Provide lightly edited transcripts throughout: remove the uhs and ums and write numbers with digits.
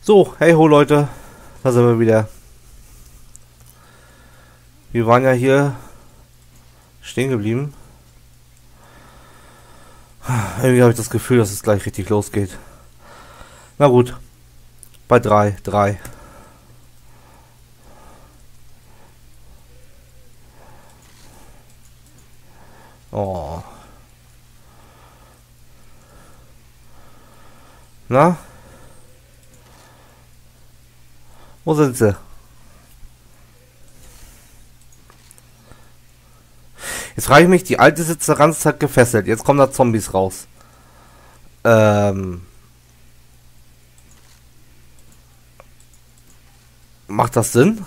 So, hey ho Leute, da sind wir wieder. Wir waren ja hier stehen geblieben. Irgendwie habe ich das Gefühl, dass es gleich richtig losgeht. Na gut, bei 3. Oh. Na? Wo sind sie? Jetzt frage ich mich, die alte sitzt die ganze Zeit gefesselt. Jetzt kommen da Zombies raus. Macht das Sinn?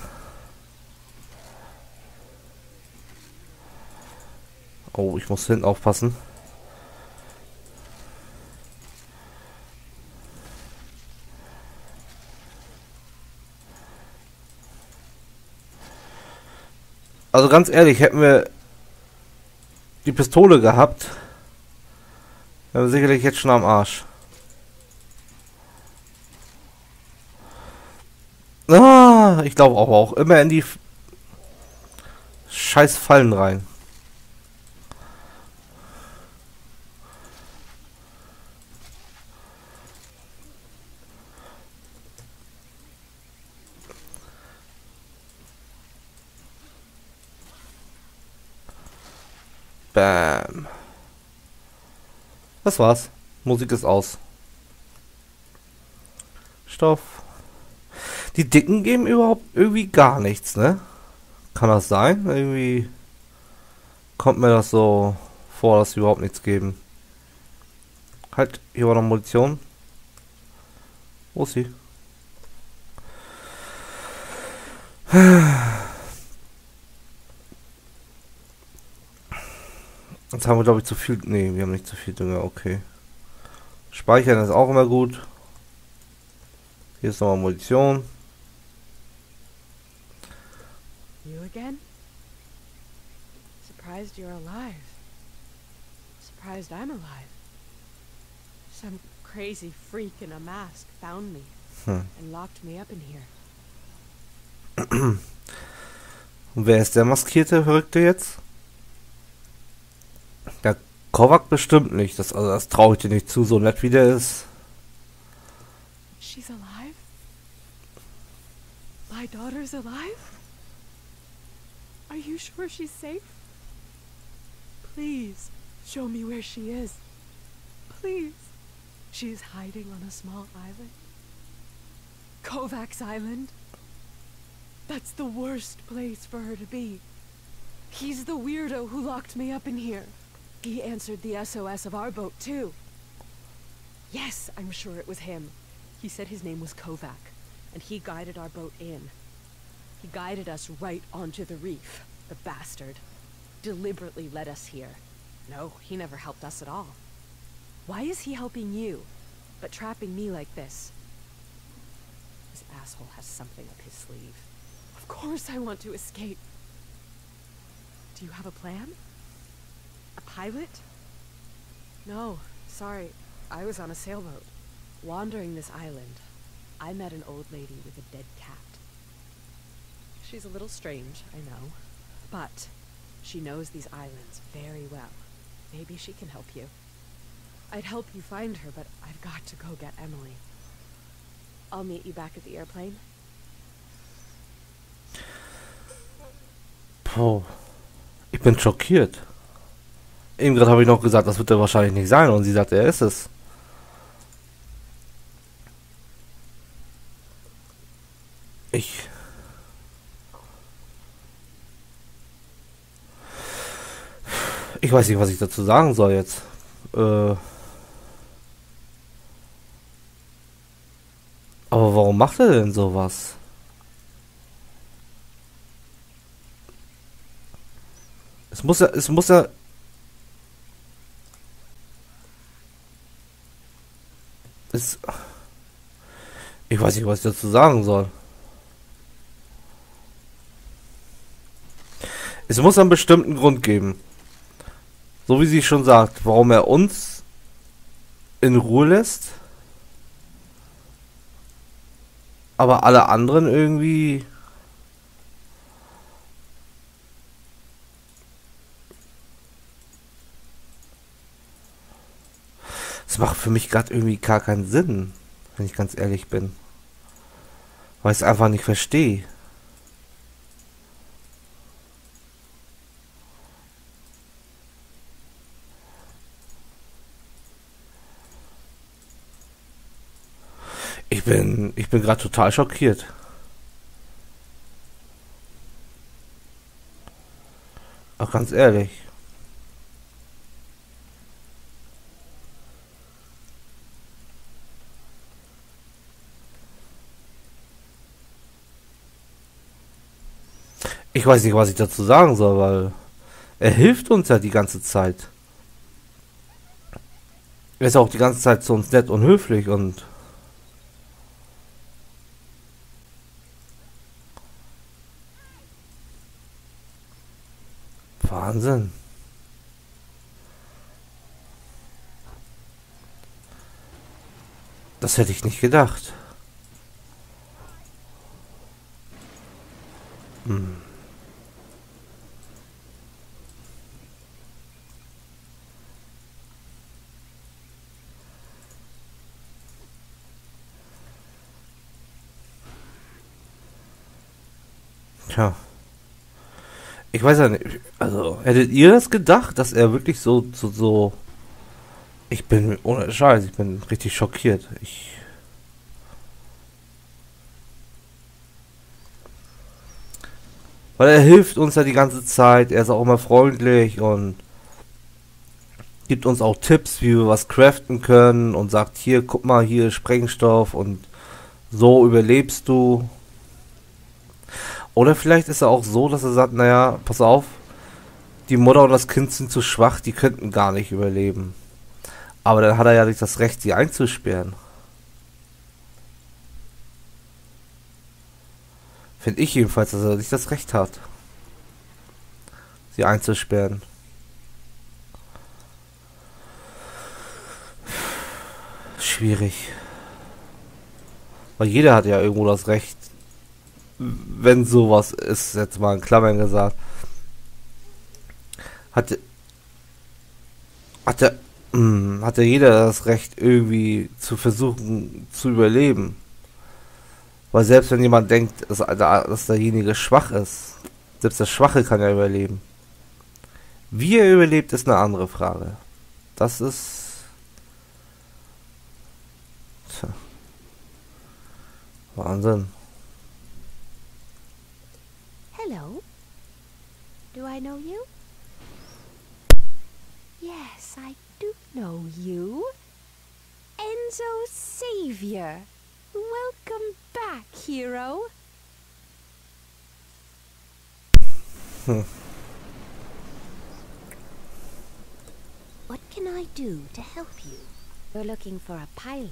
Oh, ich muss hinten aufpassen. Also ganz ehrlich, hätten wir die Pistole gehabt, wären wir sicherlich jetzt schon am Arsch. Ah, ich glaube auch immer in die scheiß Fallen rein. Bam. Das war's. Musik ist aus. Stoff. Die Dicken geben überhaupt irgendwie gar nichts, ne? Kann das sein? Irgendwie kommt mir das so vor, dass sie überhaupt nichts geben. Halt, hier war noch Munition. Wo ist sie? Jetzt haben wir, glaube ich, zu viel. Ne, wir haben nicht zu viel Dünger, okay. Speichern ist auch immer gut. Hier ist nochmal Munition. You again? Surprised you're alive. Surprised I'm alive. Some crazy freak in a mask found me and locked me up in here. Und wer ist der maskierte Verrückte jetzt? Der Kovac bestimmt nicht. Das traue ich dir nicht zu, so nett wie der ist. She's alive? My daughter's alive? Are you sure she's safe? Please, show me where she is. Please. She's hiding on a small island. Kovac's Island? That's the worst place for her to be. He's the weirdo who locked me up in here. He answered the SOS of our boat, too. Yes, I'm sure it was him. He said his name was Kovac, and he guided our boat in. He guided us right onto the reef, the bastard. Deliberately led us here. No, he never helped us at all. Why is he helping you, but trapping me like this? This asshole has something up his sleeve. Of course I want to escape. Do you have a plan? A pilot? No, sorry. I was on a sailboat. Wandering this island, I met an old lady with a dead cat. She's a little strange, I know, but she knows these islands very well. Maybe she can help you. I'd help you find her, but I've got to go get Emily. I'll meet you back at the airplane. Puh. Ich bin schockiert. Eben gerade habe ich noch gesagt, das wird er wahrscheinlich nicht sein. Und sie sagt, er ist es. Ich weiß nicht, was ich dazu sagen soll jetzt. Aber warum macht er denn sowas? Es muss ja... Ich weiß nicht, was ich dazu sagen soll. Es muss einen bestimmten Grund geben. So wie sie schon sagt, warum er uns in Ruhe lässt. Aber alle anderen irgendwie... Es macht für mich gerade irgendwie gar keinen Sinn, wenn ich ganz ehrlich bin. Weil ich es einfach nicht verstehe. Ich bin gerade total schockiert. Auch ganz ehrlich. Ich weiß nicht, was ich dazu sagen soll, weil er hilft uns ja die ganze Zeit. Er ist auch die ganze Zeit zu uns nett und höflich und Wahnsinn. Das hätte ich nicht gedacht. Hm. Tja. Ich weiß ja nicht. Also, hättet ihr das gedacht, dass er wirklich so. Ich bin ohne Scheiß, ich bin richtig schockiert. Weil er hilft uns ja die ganze Zeit, er ist auch immer freundlich und gibt uns auch Tipps, wie wir was craften können und sagt, hier, guck mal, hier ist Sprengstoff und so überlebst du. Oder vielleicht ist er auch so, dass er sagt, naja, pass auf, die Mutter und das Kind sind zu schwach, die könnten gar nicht überleben. Aber dann hat er ja nicht das Recht, sie einzusperren. Finde ich jedenfalls, dass er nicht das Recht hat, sie einzusperren. Schwierig. Weil jeder hat ja irgendwo das Recht, wenn sowas ist, jetzt mal in Klammern gesagt, hat, hat, der, hat ja jeder das Recht, irgendwie zu versuchen zu überleben. Weil selbst wenn jemand denkt, dass derjenige schwach ist, selbst der Schwache kann ja überleben. Wie er überlebt, ist eine andere Frage. Das ist... Tja, Wahnsinn. Hello. Do I know you? Yes, I do know you. Enzo Savior. Welcome back, hero. What can I do to help you? You're looking for a pilot.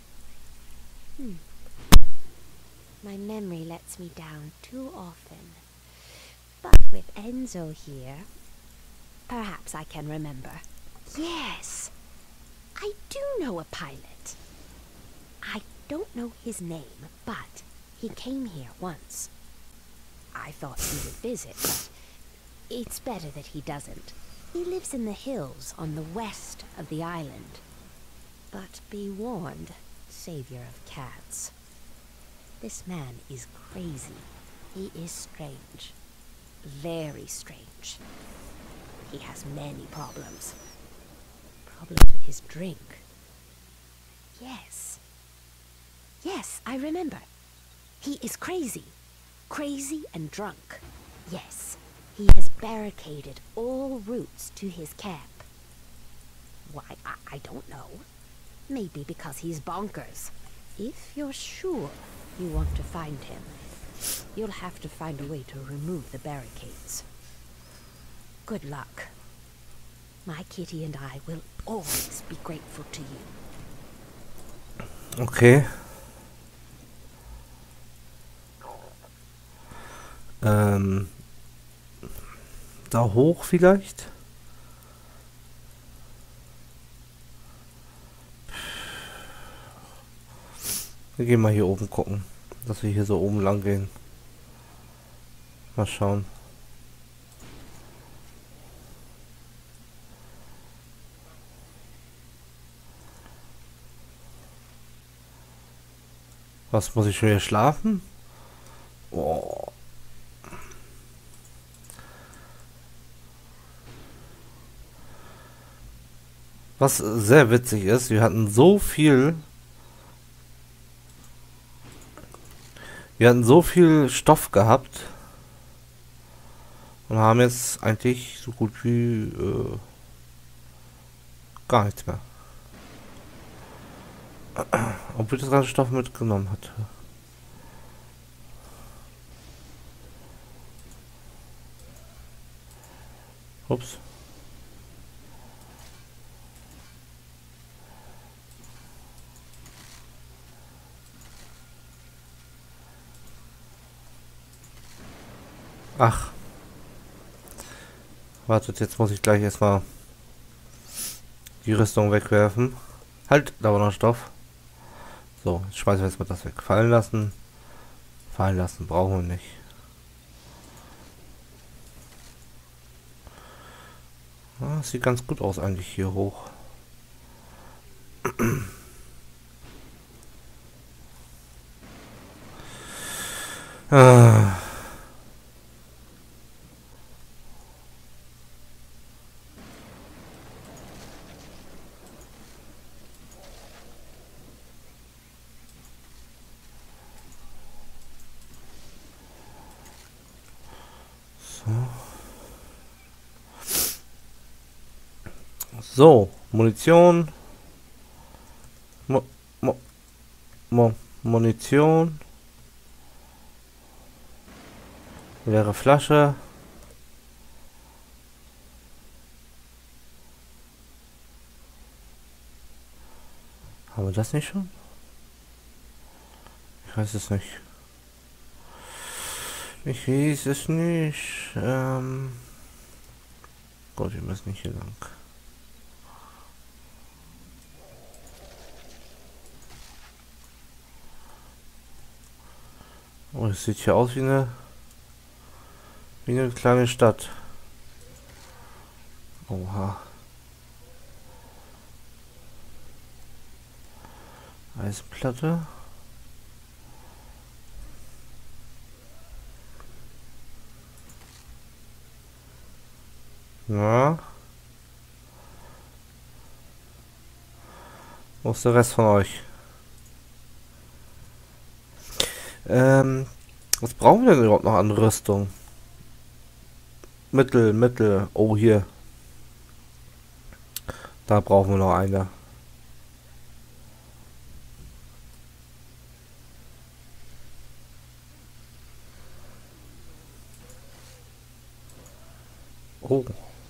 My memory lets me down too often. But with Enzo here, perhaps I can remember. Yes, I do know a pilot. I don't know his name, but he came here once. I thought he would visit, but it's better that he doesn't. He lives in the hills on the west of the island. But be warned, savior of cats. This man is crazy. He is strange. Very strange. He has many problems. Problems with his drink. Yes. Yes, I remember. He is crazy. Crazy and drunk. Yes. He has barricaded all routes to his camp. Why, I don't know. Maybe because he's bonkers. If you're sure you want to find him, you'll have to find a way to remove the barricades. Good luck. My kitty and I will always be grateful to you. Okay. Da hoch vielleicht? Wir gehen mal hier oben gucken. dass wir hier so oben lang gehen. Mal schauen. Was, muss ich schon hier schlafen? Oh. Was sehr witzig ist, wir hatten so viel Stoff gehabt und haben jetzt eigentlich so gut wie gar nichts mehr. Obwohl ich das ganze Stoff mitgenommen hatte. Ups. Ach. Wartet, jetzt muss ich gleich erstmal die Rüstung wegwerfen. Halt, da war noch Stoff. So, jetzt schmeißen wir jetzt mal das weg. Fallen lassen. Fallen lassen, brauchen wir nicht. Ah, sieht ganz gut aus eigentlich hier hoch. Ah. So, Munition. Munition. Leere Flasche. Haben wir das nicht schon? Ich weiß es nicht. Ich weiß es nicht. Gut, wir müssen nicht hier lang. Oh, es sieht hier aus wie eine kleine Stadt. Oha. Eisenplatte. Ja. Wo ist der Rest von euch? Was brauchen wir denn überhaupt noch an Rüstung? Mittel. Oh, hier. Da brauchen wir noch eine. Oh.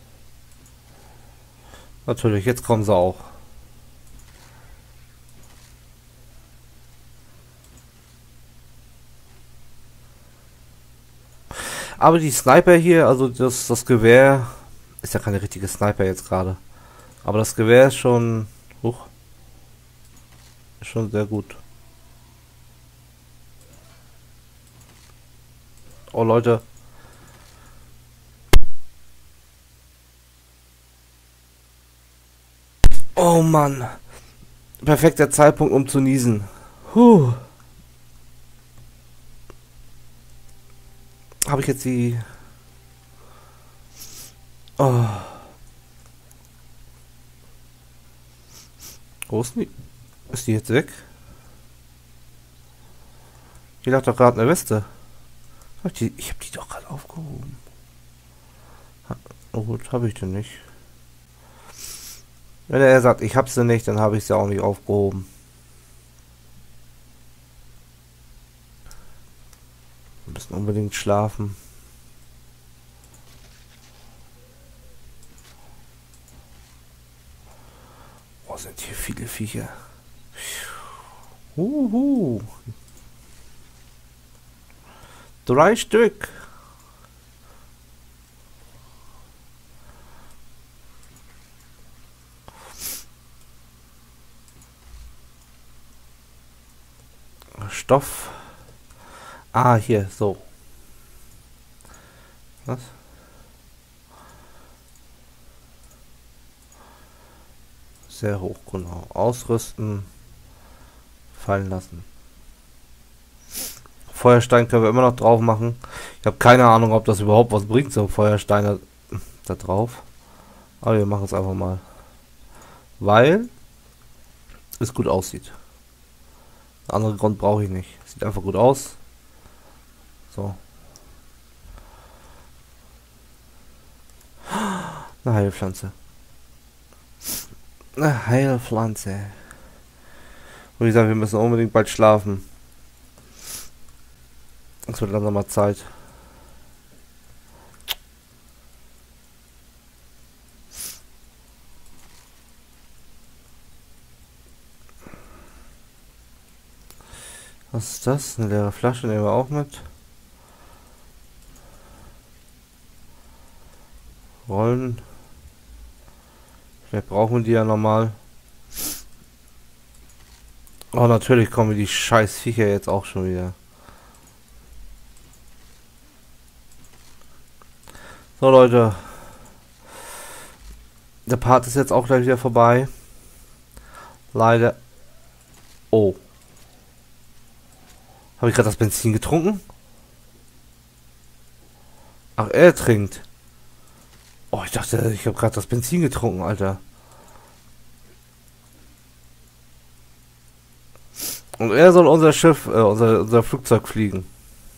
Natürlich, jetzt kommen sie auch. Aber die Sniper hier, also das Gewehr, ist ja keine richtige Sniper jetzt gerade. Aber das Gewehr ist schon, ist schon sehr gut. Oh Leute. Oh Mann. Perfekter Zeitpunkt, um zu niesen. Habe ich jetzt die... Oh. Wo ist die? Ist die jetzt weg? Hier lag doch gerade eine Weste. Ich habe die doch gerade aufgehoben. Oh gut, habe ich denn nicht. Wenn er sagt, ich habe sie nicht, dann habe ich sie auch nicht aufgehoben. Wir müssen unbedingt schlafen. Oh, sind hier viele Viecher. 3 Stück. Stoff. Ah, hier, so. Was? Sehr hoch, genau. Ausrüsten. Fallen lassen. Feuerstein können wir immer noch drauf machen. Ich habe keine Ahnung, ob das überhaupt was bringt, so Feuersteine da drauf. Aber wir machen es einfach mal. Weil es gut aussieht. Einen anderen Grund brauche ich nicht. Sieht einfach gut aus. So. Eine Heilpflanze. Eine Heilpflanze. Und wie gesagt, wir müssen unbedingt bald schlafen. Es wird langsam mal Zeit. Was ist das? Eine leere Flasche nehmen wir auch mit. Rollen. Vielleicht brauchen wir die ja nochmal. Oh, natürlich kommen die scheiß Viecher jetzt auch schon wieder. So, Leute. Der Part ist jetzt auch gleich wieder vorbei. Leider. Oh. Habe ich gerade das Benzin getrunken? Ach, er trinkt. Oh, ich dachte, ich habe gerade das Benzin getrunken, Alter. Und er soll unser Schiff, unser Flugzeug fliegen.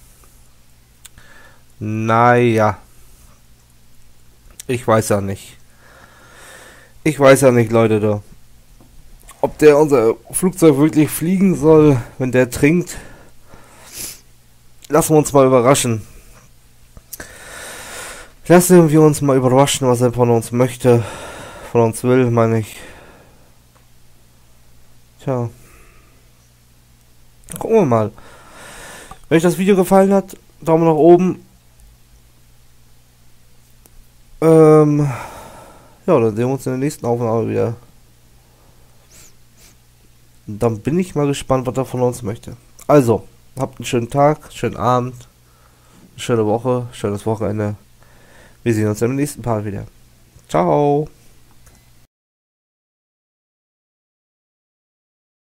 Naja. Ich weiß ja nicht. Ich weiß ja nicht, Leute, da. Ob der unser Flugzeug wirklich fliegen soll, wenn der trinkt. Lassen wir uns mal überraschen. Lassen wir uns mal überraschen, was er von uns möchte. Von uns will, meine ich. Tja. Gucken wir mal. Wenn euch das Video gefallen hat, Daumen nach oben. Ja, dann sehen wir uns in der nächsten Aufnahme wieder. Und dann bin ich mal gespannt, was er von uns möchte. Also, habt einen schönen Tag, schönen Abend, eine schöne Woche, schönes Wochenende. Wir sehen uns im nächsten Part wieder. Ciao.